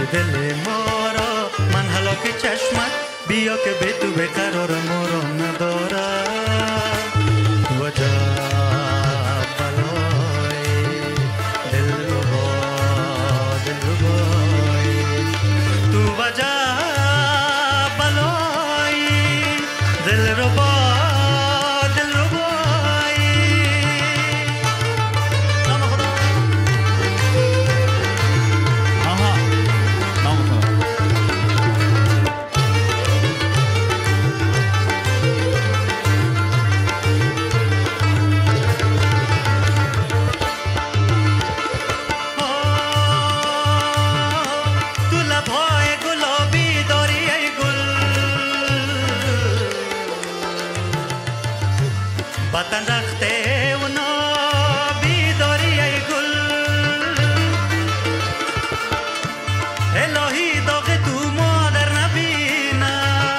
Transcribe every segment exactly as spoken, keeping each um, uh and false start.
دل ما را من هلاک چشمت بیا که به تو به قرار ما را ندارم تو عجب بلای دل ربا دل ربای تو عجب بلای دل ربا وطن رخته و نابی داری ای گل الهی داغ تو مادر نبینم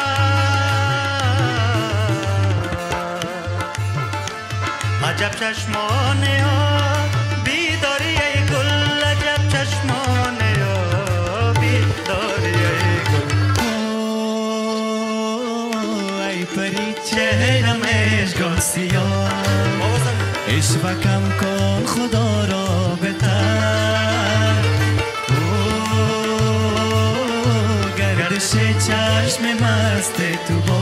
عجب چشمانه ها بیداری ای گل عجب چشمانه ها بیداری ای گل ای پری چهرم اشگاه سیاه عشقم کن خدا را بتر گردش چشم مست تو با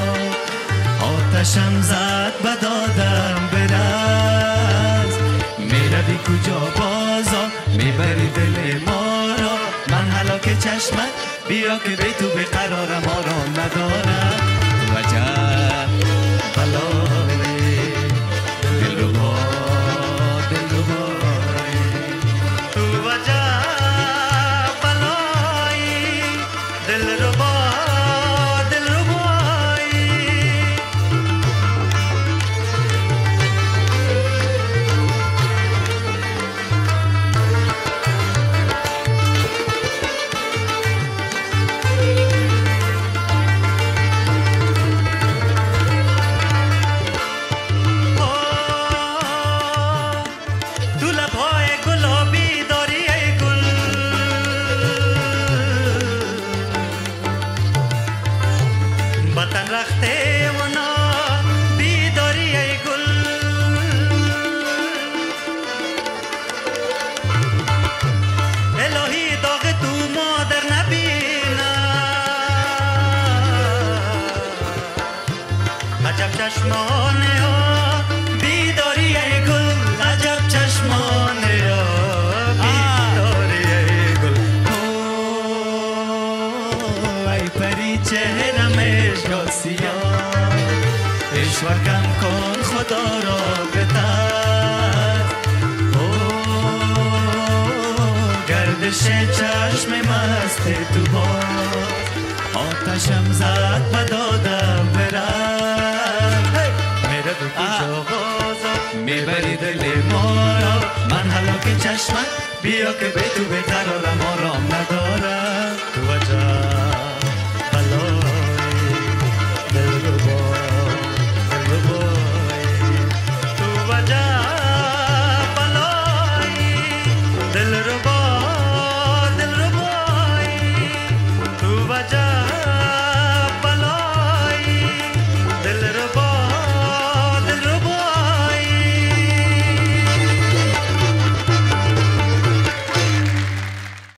آتشم زد بدادم برز میروی کجا بازا میبری دل ما را من هلاک چشمت بیا که به تو به قرار ما را ندارم تو عجب بلای دل ربا دل ربای تو عجب بلای دل ربا دل ربای وطن رخته و نابی داری ای گل الهی داغ تو مادر نبینم عجب چشمانه ها بیداری ای گل عجب چشمانه ها بیداری ای گل ای پری چهرم اشگاه سیاه اشوکم کن خدا را بتر گردش چشم مست تو باز آتشم زد و دادم برم میره تو کجا بازا میبری دل ما را من هلاک چشمت بیا که به تو به قرار ما را ندارم تو عجب